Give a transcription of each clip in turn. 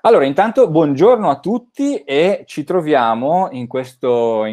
Allora, intanto buongiorno a tutti e ci troviamo in questo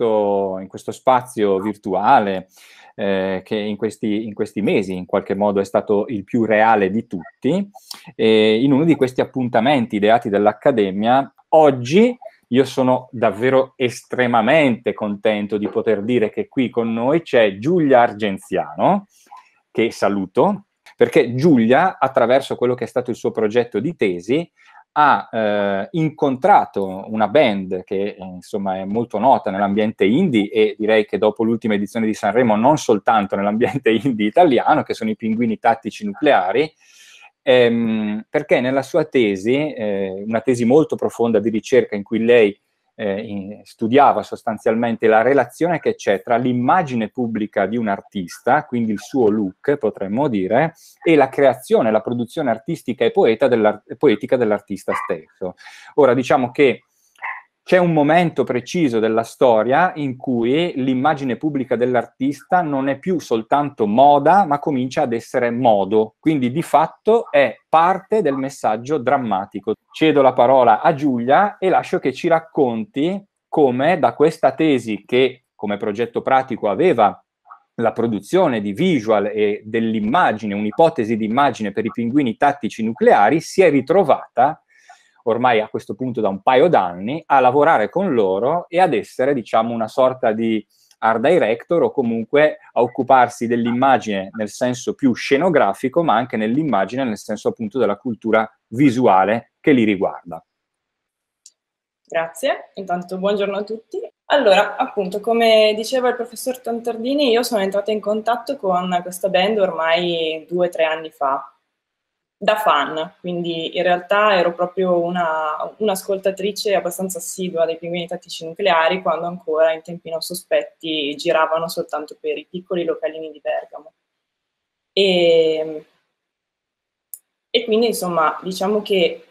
spazio virtuale che in questi mesi in qualche modo è stato il più reale di tutti, in uno di questi appuntamenti ideati dall'Accademia. Oggi io sono davvero estremamente contento di poter dire che qui con noi c'è Giulia Argenziano, che saluto, perché Giulia, attraverso quello che è stato il suo progetto di tesi, ha incontrato una band che insomma è molto nota nell'ambiente indie e direi che dopo l'ultima edizione di Sanremo non soltanto nell'ambiente indie italiano, che sono i Pinguini Tattici Nucleari, perché nella sua tesi, una tesi molto profonda di ricerca in cui lei studiava sostanzialmente la relazione che c'è tra l'immagine pubblica di un artista, quindi il suo look, potremmo dire, e la creazione, la produzione artistica e poetica dell'artista stesso. Ora, diciamo che c'è un momento preciso della storia in cui l'immagine pubblica dell'artista non è più soltanto moda, ma comincia ad essere modo. Quindi di fatto è parte del messaggio drammatico. Cedo la parola a Giulia e lascio che ci racconti come da questa tesi che come progetto pratico aveva la produzione di visual e dell'immagine, un'ipotesi di immagine per i pinguini tattici nucleari, si è ritrovata ormai a questo punto da un paio d'anni, a lavorare con loro e ad essere, diciamo, una sorta di art director o comunque a occuparsi dell'immagine nel senso più scenografico, ma anche nell'immagine nel senso appunto della cultura visuale che li riguarda. Grazie, intanto buongiorno a tutti. Allora, appunto, come diceva il professor Tontardini, io sono entrata in contatto con questa band ormai 2 o 3 anni fa, da fan, quindi in realtà ero proprio un'ascoltatrice abbastanza assidua dei Pinguini Tattici Nucleari, quando ancora in tempi non sospetti giravano soltanto per i piccoli localini di Bergamo. E quindi, insomma, diciamo che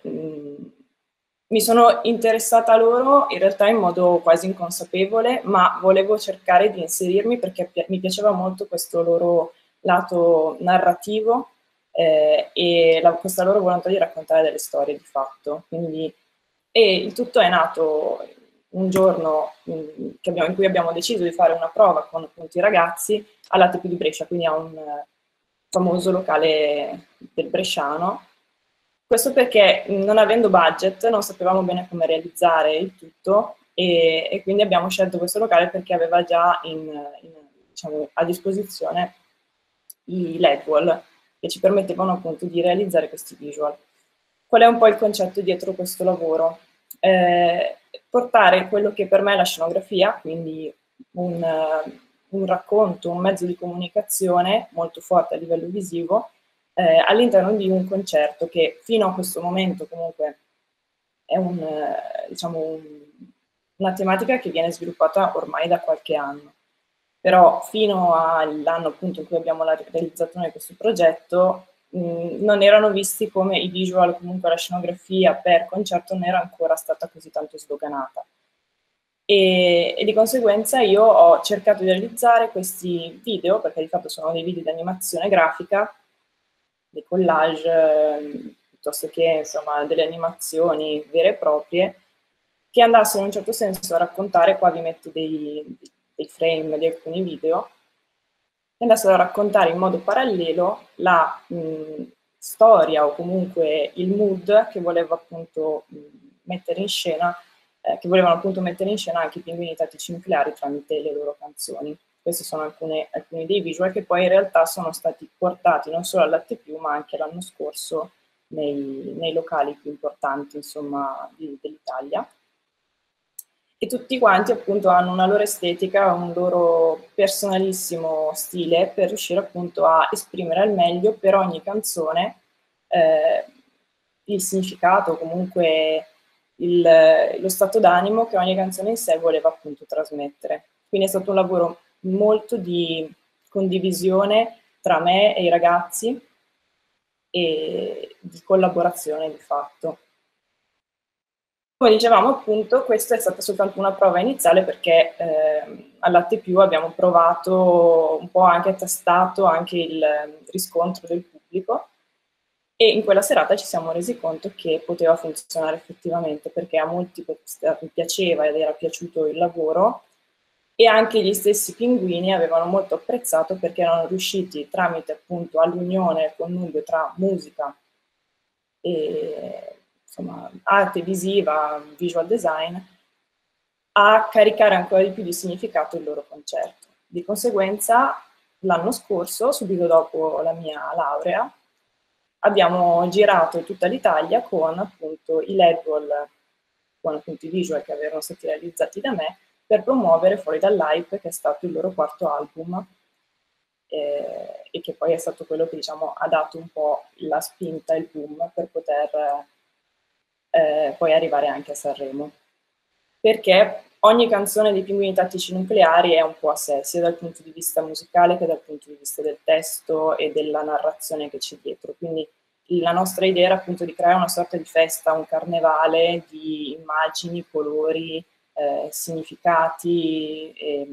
mi sono interessata a loro in realtà in modo quasi inconsapevole, ma volevo cercare di inserirmi perché mi piaceva molto questo loro lato narrativo e questa loro volontà di raccontare delle storie di fatto. E il tutto è nato un giorno in cui abbiamo deciso di fare una prova con appunto i ragazzi all'ATP di Brescia, quindi a un famoso locale del bresciano. Questo perché non avendo budget non sapevamo bene come realizzare il tutto e quindi abbiamo scelto questo locale perché aveva già diciamo, a disposizione i LED wall che ci permettevano appunto di realizzare questi visual. Qual è un po' il concetto dietro questo lavoro? Portare quello che per me è la scenografia, quindi un racconto, un mezzo di comunicazione molto forte a livello visivo, all'interno di un concerto che fino a questo momento comunque è diciamo una tematica che viene sviluppata ormai da qualche anno. Però fino all'anno appunto in cui abbiamo la realizzazione di questo progetto non erano visti come i visual, comunque la scenografia per concerto non era ancora stata così tanto sdoganata. E di conseguenza io ho cercato di realizzare questi video, perché di fatto sono dei video di animazione grafica, dei collage, piuttosto che insomma delle animazioni vere e proprie, che andassero in un certo senso a raccontare, qua vi metto dei frame di alcuni video, che andassero a raccontare in modo parallelo la storia o comunque il mood che volevo appunto mettere in scena, che volevano appunto mettere in scena anche i Pinguini Tattici Nucleari tramite le loro canzoni. Questi sono alcuni dei visual che poi in realtà sono stati portati non solo all'Arte Più, ma anche l'anno scorso nei locali più importanti, insomma, dell'Italia. E tutti quanti appunto hanno una loro estetica, un loro personalissimo stile per riuscire appunto a esprimere al meglio per ogni canzone il significato, comunque lo stato d'animo che ogni canzone in sé voleva appunto trasmettere. Quindi è stato un lavoro molto di condivisione tra me e i ragazzi e di collaborazione di fatto. Come dicevamo appunto, questa è stata soltanto una prova iniziale perché all'Atte Più abbiamo provato un po' anche testato anche il riscontro del pubblico E in quella serata ci siamo resi conto che poteva funzionare effettivamente, perché a molti piaceva ed era piaciuto il lavoro, e anche gli stessi pinguini avevano molto apprezzato, perché erano riusciti, tramite appunto all'unione connubio tra musica e insomma arte visiva, visual design, a caricare ancora di più di significato il loro concerto. Di conseguenza, l'anno scorso, subito dopo la mia laurea, abbiamo girato tutta l'Italia con appunto i LED-wall, con appunto i visual che avevano stati realizzati da me, per promuovere Fuori dall'Hype, che è stato il loro quarto album, e che poi è stato quello che, diciamo, ha dato un po' la spinta, il boom, per poter poi arrivare anche a Sanremo. Perché ogni canzone dei Pinguini Tattici Nucleari è un po' a sé, sia dal punto di vista musicale che dal punto di vista del testo e della narrazione che c'è dietro. Quindi la nostra idea era appunto di creare una sorta di festa, un carnevale di immagini, colori, significati,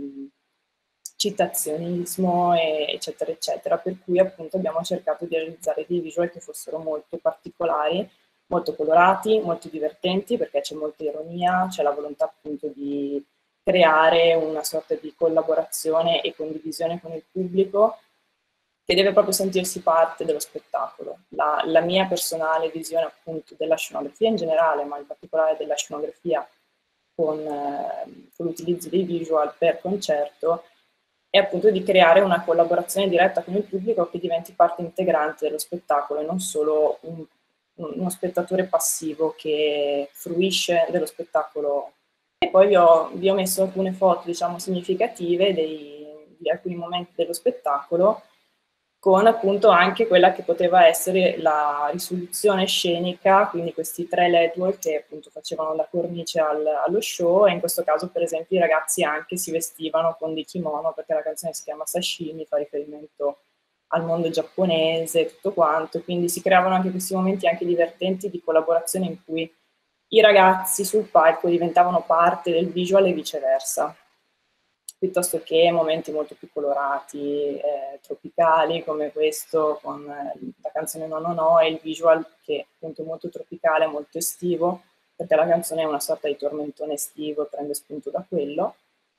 citazionismo, eccetera, eccetera. Per cui appunto abbiamo cercato di realizzare dei visual che fossero molto particolari, molto colorati, molto divertenti, perché c'è molta ironia, c'è la volontà appunto di creare una sorta di collaborazione e condivisione con il pubblico, che deve proprio sentirsi parte dello spettacolo. La mia personale visione appunto della scenografia in generale, ma in particolare della scenografia con l'utilizzo dei visual per concerto, è appunto di creare una collaborazione diretta con il pubblico che diventi parte integrante dello spettacolo e non solo uno spettatore passivo che fruisce dello spettacolo. E poi vi ho messo alcune foto, diciamo, significative di alcuni momenti dello spettacolo, con appunto anche quella che poteva essere la risoluzione scenica, quindi questi 3 LED che appunto facevano da cornice allo show, e in questo caso per esempio i ragazzi anche si vestivano con dei kimono, perché la canzone si chiama Sashimi, fa riferimento al mondo giapponese, tutto quanto, quindi si creavano anche questi momenti anche divertenti di collaborazione in cui i ragazzi sul palco diventavano parte del visual e viceversa, piuttosto che momenti molto più colorati, tropicali, come questo con la canzone No No No, e il visual che appunto è molto tropicale, molto estivo, perché la canzone è una sorta di tormentone estivo, prende spunto da quello.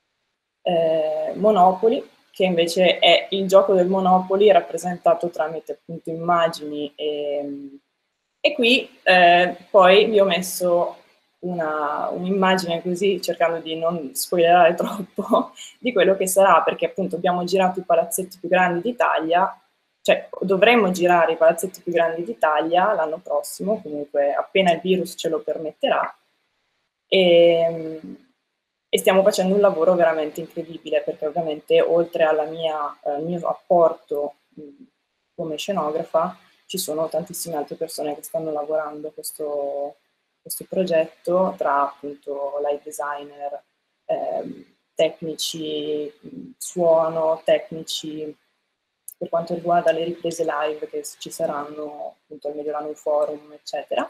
Monopoly, che invece è il gioco del Monopoly rappresentato tramite appunto immagini, e qui poi vi ho messo un'immagine così, cercando di non spoilerare troppo, di quello che sarà, perché appunto abbiamo girato i palazzetti più grandi d'Italia, cioè dovremmo girare i palazzetti più grandi d'Italia l'anno prossimo, comunque appena il virus ce lo permetterà, e stiamo facendo un lavoro veramente incredibile, perché ovviamente oltre al mio apporto come scenografa, ci sono tantissime altre persone che stanno lavorando questo progetto, tra appunto live designer, tecnici, suono, tecnici per quanto riguarda le riprese live che ci saranno appunto al Mediolanum Forum, eccetera.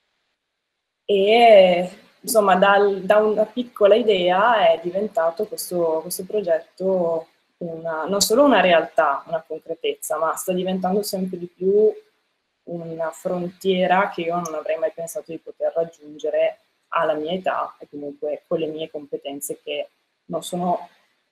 E insomma da una piccola idea è diventato questo progetto non solo una realtà, una concretezza, ma sta diventando sempre di più una frontiera che io non avrei mai pensato di poter raggiungere alla mia età e comunque con le mie competenze, che non sono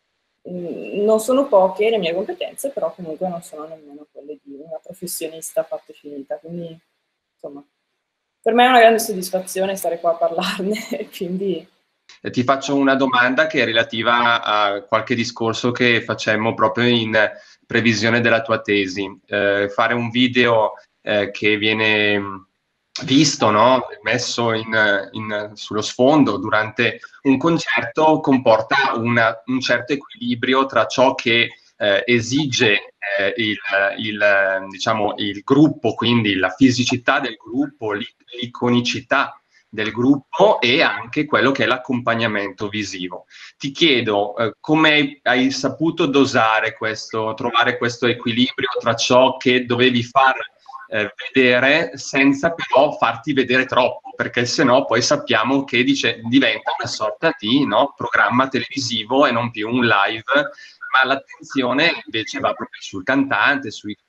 poche le mie competenze, però comunque non sono nemmeno quelle di una professionista fatta e finita. Quindi insomma, per me è una grande soddisfazione stare qua a parlarne, quindi... Ti faccio una domanda che è relativa a qualche discorso che facemmo proprio in previsione della tua tesi. Fare un video che viene visto, no? Messo sullo sfondo durante un concerto comporta un certo equilibrio tra ciò che esige diciamo, il gruppo, quindi la fisicità del gruppo, l'iconicità del gruppo e anche quello che è l'accompagnamento visivo. Ti chiedo come hai saputo dosare trovare questo equilibrio tra ciò che dovevi far vedere senza però farti vedere troppo, perché sennò poi sappiamo che diventa una sorta di programma televisivo e non più un live, ma l'attenzione invece va proprio sul cantante, sui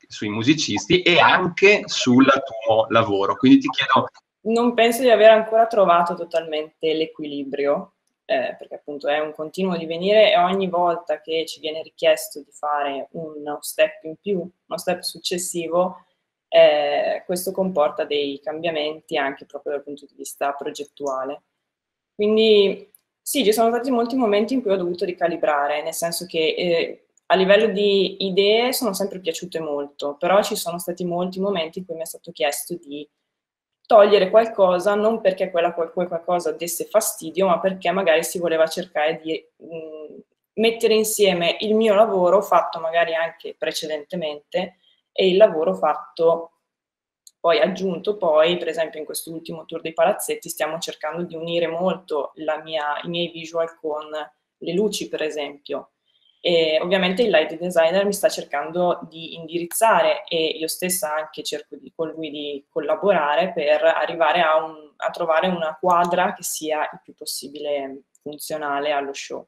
sui musicisti e anche sul tuo lavoro. Quindi ti chiedo... Non penso di aver ancora trovato totalmente l'equilibrio, perché appunto è un continuo divenire e ogni volta che ci viene richiesto di fare uno step in più, uno step successivo, questo comporta dei cambiamenti anche proprio dal punto di vista progettuale. Quindi sì, ci sono stati molti momenti in cui ho dovuto ricalibrare, nel senso che a livello di idee sono sempre piaciute molto, però ci sono stati molti momenti in cui mi è stato chiesto di togliere qualcosa, non perché quel qualcosa desse fastidio, ma perché magari si voleva cercare di mettere insieme il mio lavoro, fatto magari anche precedentemente, e il lavoro fatto poi aggiunto poi, per esempio in quest'ultimo tour dei palazzetti, stiamo cercando di unire molto i miei visual con le luci, per esempio. E ovviamente il light designer mi sta cercando di indirizzare e io stessa anche cerco con lui di collaborare per arrivare a trovare una quadra che sia il più possibile funzionale allo show.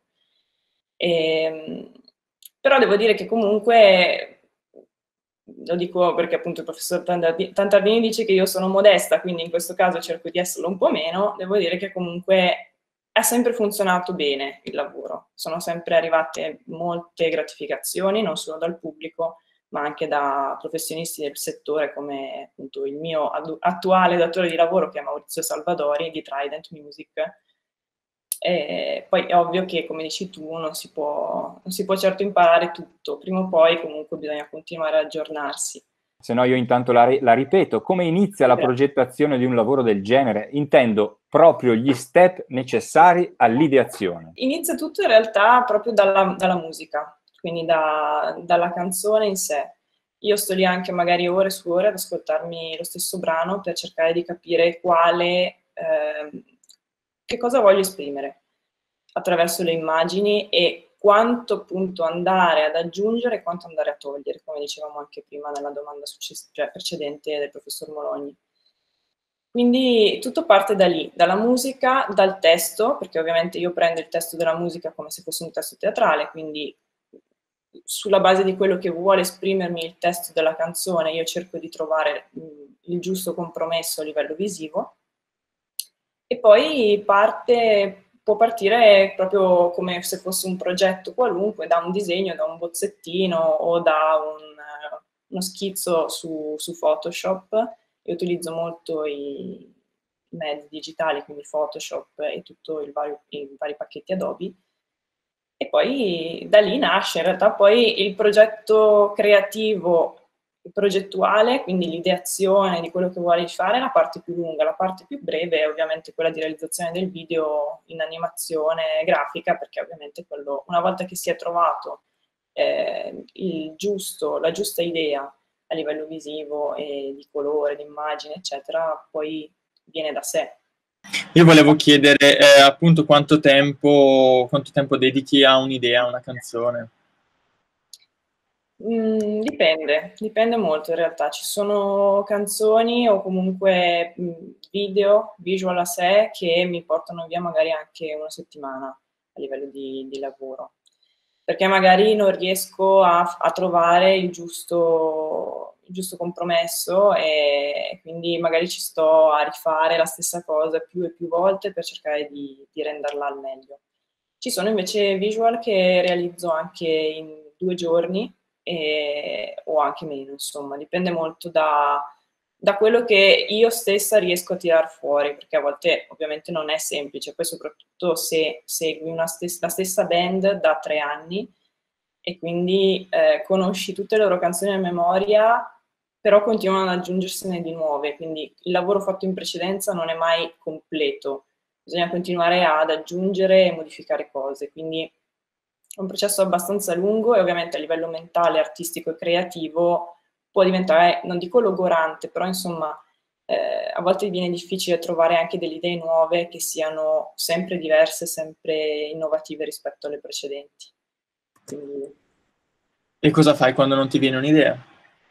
Però devo dire che comunque, lo dico perché appunto il professor Tantardini dice che io sono modesta, quindi in questo caso cerco di esserlo un po' meno, devo dire che comunque ha sempre funzionato bene il lavoro, sono sempre arrivate molte gratificazioni, non solo dal pubblico, ma anche da professionisti del settore come appunto il mio attuale datore di lavoro che è Maurizio Salvadori di Trident Music. E poi è ovvio che, come dici tu, non si può certo imparare tutto, prima o poi comunque bisogna continuare ad aggiornarsi. Se no io intanto la ripeto, come inizia la progettazione di un lavoro del genere? Intendo proprio gli step necessari all'ideazione. Inizia tutto in realtà proprio dalla musica, quindi dalla canzone in sé. Io sto lì anche magari ore su ore ad ascoltarmi lo stesso brano per cercare di capire che cosa voglio esprimere attraverso le immagini e quanto appunto andare ad aggiungere e quanto andare a togliere, come dicevamo anche prima nella domanda precedente del professor Mologni. Quindi tutto parte da lì, dalla musica, dal testo, perché ovviamente io prendo il testo della musica come se fosse un testo teatrale, quindi sulla base di quello che vuole esprimermi il testo della canzone io cerco di trovare il giusto compromesso a livello visivo e poi può partire proprio come se fosse un progetto qualunque, da un disegno, da un bozzettino o da uno schizzo su Photoshop. Io utilizzo molto i mezzi digitali, quindi Photoshop e tutti i vari pacchetti Adobe. E poi da lì nasce in realtà poi il progetto creativo, il progettuale, quindi l'ideazione di quello che vuoi fare è la parte più lunga, la parte più breve è ovviamente quella di realizzazione del video in animazione grafica, perché ovviamente una volta che si è trovato la giusta idea a livello visivo e di colore, di immagine, eccetera, poi viene da sé. Io volevo chiedere appunto quanto tempo dedichi a un'idea, a una canzone. Dipende molto in realtà. Ci sono canzoni o comunque visual a sé che mi portano via magari anche una settimana a livello di lavoro. Perché magari non riesco a trovare il giusto compromesso e quindi magari ci sto a rifare la stessa cosa più e più volte per cercare di renderla al meglio. Ci sono invece visual che realizzo anche in 2 giorni o anche meno, insomma, dipende molto da quello che io stessa riesco a tirar fuori, perché a volte ovviamente non è semplice, poi soprattutto se segui la stessa band da 3 anni e quindi conosci tutte le loro canzoni a memoria, però continuano ad aggiungersene di nuove, quindi il lavoro fatto in precedenza non è mai completo, bisogna continuare ad aggiungere e modificare cose, quindi è un processo abbastanza lungo e ovviamente a livello mentale, artistico e creativo può diventare, non dico logorante, però insomma a volte viene difficile trovare anche delle idee nuove che siano sempre diverse, sempre innovative rispetto alle precedenti. Quindi... E cosa fai quando non ti viene un'idea?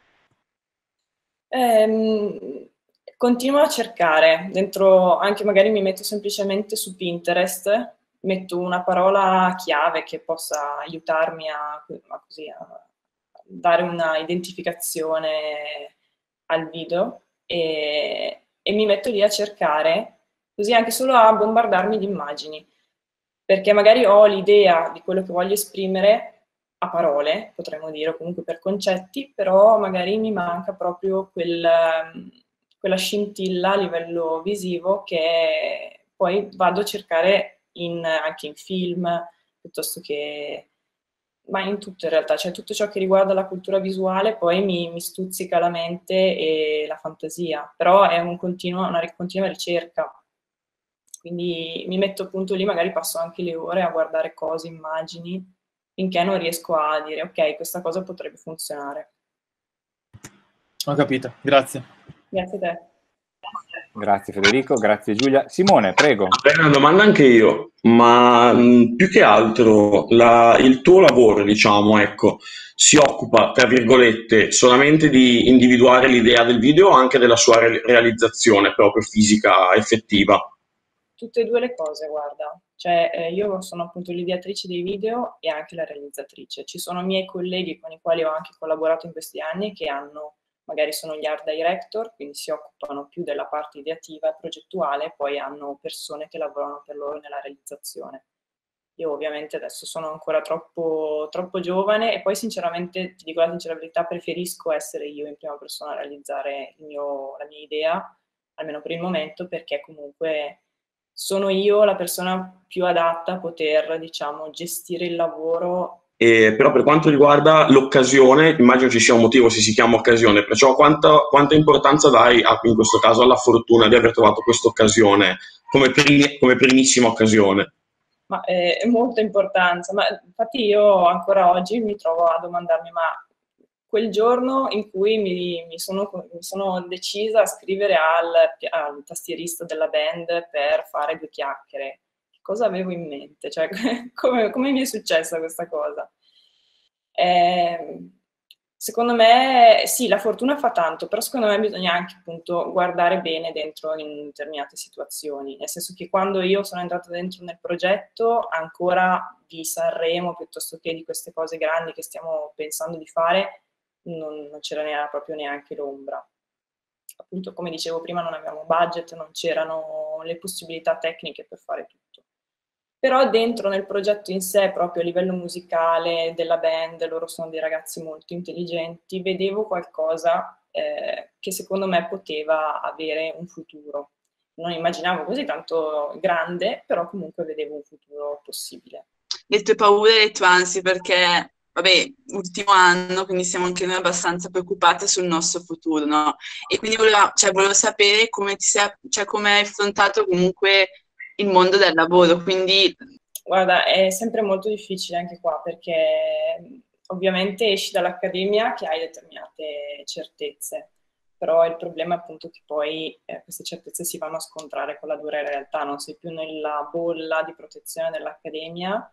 Continuo a cercare, dentro anche magari mi metto semplicemente su Pinterest, metto una parola chiave che possa aiutarmi dare una identificazione al video e mi metto lì a cercare, così anche solo a bombardarmi di immagini, perché magari ho l'idea di quello che voglio esprimere a parole, potremmo dire, o comunque per concetti, però magari mi manca proprio quella scintilla a livello visivo che poi vado a cercare anche in film, piuttosto che, ma in tutto in realtà, cioè tutto ciò che riguarda la cultura visuale poi mi stuzzica la mente e la fantasia, però è una continua ricerca. Quindi mi metto appunto lì, magari passo anche le ore a guardare cose, immagini, finché non riesco a dire ok, questa cosa potrebbe funzionare. Ho capito, grazie. Grazie a te. Grazie Federico, grazie Giulia. Simone, prego. Avrei una domanda anche io, ma più che altro il tuo lavoro, diciamo, ecco, si occupa, tra virgolette, solamente di individuare l'idea del video o anche della sua realizzazione proprio fisica, effettiva? Tutte e due le cose, guarda. Cioè, io sono appunto l'ideatrice dei video e anche la realizzatrice. Ci sono miei colleghi con i quali ho anche collaborato in questi anni che magari sono gli art director, quindi si occupano più della parte ideativa e progettuale, poi hanno persone che lavorano per loro nella realizzazione. Io ovviamente adesso sono ancora troppo giovane e poi sinceramente, ti dico la sincera verità, preferisco essere io in prima persona a realizzare la mia idea, almeno per il momento, perché comunque sono io la persona più adatta a poter, diciamo, gestire il lavoro. Però per quanto riguarda l'occasione, immagino ci sia un motivo se si chiama occasione, perciò quanta importanza dai in questo caso alla fortuna di aver trovato questa occasione come primissima occasione? Ma è molta importanza, ma infatti io ancora oggi mi trovo a domandarmi, ma quel giorno in cui mi sono decisa a scrivere al tastierista della band per fare 2 chiacchiere, che cosa avevo in mente? Cioè, come mi è successa questa cosa? Secondo me, sì, la fortuna fa tanto, però secondo me bisogna anche appunto guardare bene dentro in determinate situazioni, nel senso che quando io sono entrata dentro nel progetto, ancora di Sanremo, piuttosto che di queste cose grandi che stiamo pensando di fare, non c'era proprio neanche l'ombra. Appunto, come dicevo prima, non avevamo budget, non c'erano le possibilità tecniche per fare tutto. Però dentro nel progetto in sé, proprio a livello musicale, della band, loro sono dei ragazzi molto intelligenti, vedevo qualcosa che secondo me poteva avere un futuro. Non immaginavo così tanto grande, però comunque vedevo un futuro possibile. Le tue paure e le tue ansie, perché, vabbè, ultimo anno, quindi siamo anche noi abbastanza preoccupate sul nostro futuro, no? E quindi volevo sapere come come hai affrontato comunque il mondo del lavoro, quindi... Guarda, è sempre molto difficile anche qua, perché ovviamente esci dall'accademia che hai determinate certezze, però il problema è appunto che poi queste certezze si vanno a scontrare con la dura realtà, non sei più nella bolla di protezione dell'accademia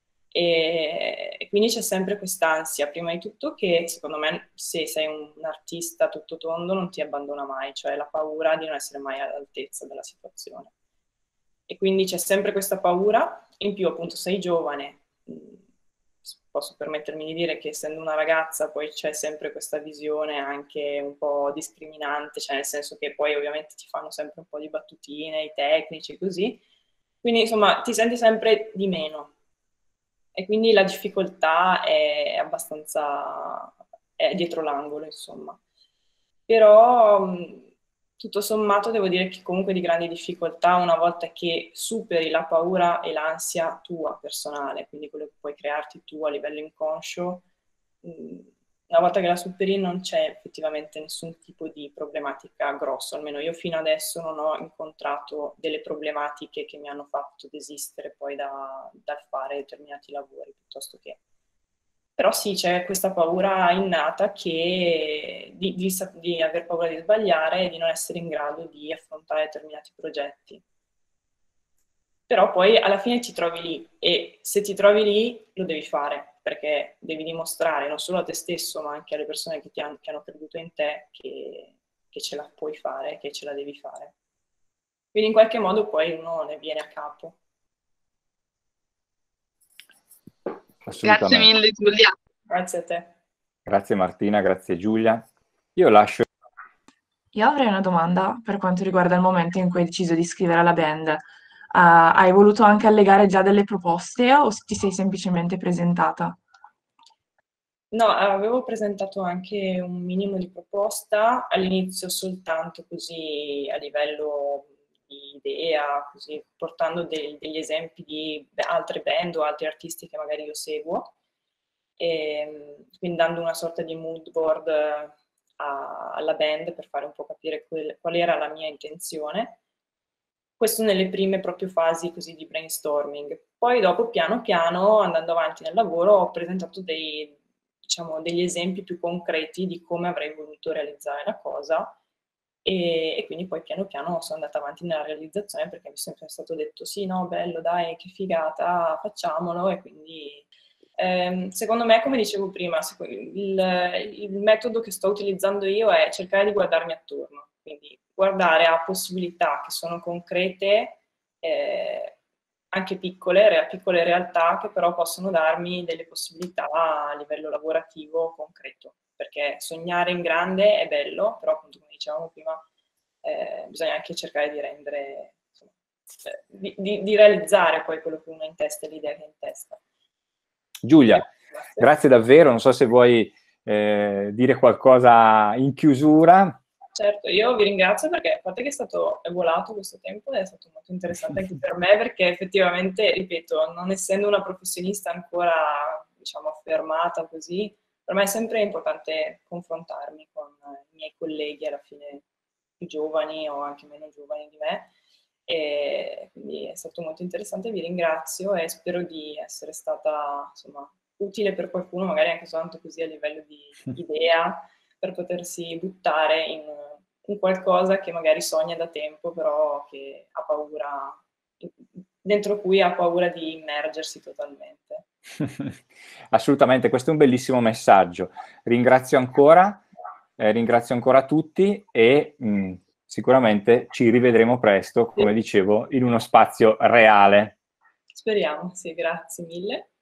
e quindi c'è sempre quest'ansia, prima di tutto che secondo me se sei un artista tutto tondo non ti abbandona mai, cioè la paura di non essere mai all'altezza della situazione. E quindi c'è sempre questa paura, in più appunto sei giovane, posso permettermi di dire che essendo una ragazza poi c'è sempre questa visione anche un po' discriminante, cioè nel senso che poi ovviamente ti fanno sempre un po' di battutine, i tecnici così, quindi insomma ti senti sempre di meno e quindi la difficoltà è abbastanza è dietro l'angolo insomma. Però tutto sommato devo dire che comunque di grandi difficoltà una volta che superi la paura e l'ansia tua personale, quindi quello che puoi crearti tu a livello inconscio, una volta che la superi non c'è effettivamente nessun tipo di problematica grossa, almeno io fino adesso non ho incontrato delle problematiche che mi hanno fatto desistere poi dal fare determinati lavori piuttosto che... Però sì, c'è questa paura innata che di aver paura di sbagliare e di non essere in grado di affrontare determinati progetti. Però poi alla fine ti trovi lì e se ti trovi lì lo devi fare perché devi dimostrare non solo a te stesso ma anche alle persone che hanno creduto in te che ce la puoi fare, che ce la devi fare. Quindi in qualche modo poi uno ne viene a capo. Grazie mille Giulia. Grazie a te. Grazie Martina, grazie Giulia. Io lascio... Io avrei una domanda per quanto riguarda il momento in cui hai deciso di iscrivere alla band. Hai voluto anche allegare già delle proposte o ti sei semplicemente presentata? No, avevo presentato anche un minimo di proposta, all'inizio soltanto così a livello di idea, così portando degli esempi di altre band o altri artisti che magari io seguo, e quindi dando una sorta di mood board alla band per fare un po' capire qual era la mia intenzione. Questo nelle prime proprio fasi così di brainstorming. Poi dopo, piano piano, andando avanti nel lavoro, ho presentato degli esempi più concreti di come avrei voluto realizzare la cosa e quindi poi piano piano sono andata avanti nella realizzazione perché mi è sempre stato detto sì, no, bello, dai, che figata, facciamolo e quindi secondo me, come dicevo prima, il metodo che sto utilizzando io è cercare di guardarmi attorno, quindi guardare a possibilità che sono concrete, anche piccole realtà che però possono darmi delle possibilità a livello lavorativo concreto, perché sognare in grande è bello, però appunto come dicevamo prima bisogna anche cercare di rendere, insomma, di realizzare poi quello che uno ha in testa e l'idea che ha in testa. Giulia, grazie davvero, non so se vuoi dire qualcosa in chiusura. Certo, io vi ringrazio perché a parte che è volato questo tempo, è stato molto interessante anche per me perché effettivamente, ripeto, non essendo una professionista ancora, diciamo, affermata così, per me è sempre importante confrontarmi con i miei colleghi alla fine più giovani o anche meno giovani di me e quindi è stato molto interessante, vi ringrazio e spero di essere stata, insomma, utile per qualcuno, magari anche soltanto così a livello di idea, per potersi buttare in qualcosa che magari sogna da tempo, però che ha paura, dentro cui ha paura di immergersi totalmente. Assolutamente, questo è un bellissimo messaggio. Ringrazio ancora tutti e sicuramente ci rivedremo presto, come dicevo, in uno spazio reale. Speriamo, sì, grazie mille.